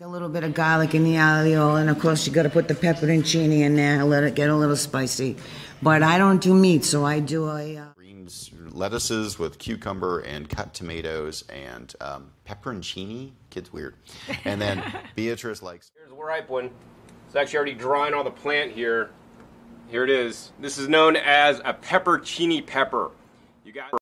A little bit of garlic in the aglio, and of course you got to put the pepperoncini in there, let it get a little spicy. But I don't do meat, so I do greens, lettuces with cucumber and cut tomatoes and pepperoncini. Kid's weird. And then Beatrice likes. Here's the ripe one. It's actually already drawing on the plant here. Here it is. This is known as a pepperoncini pepper. You got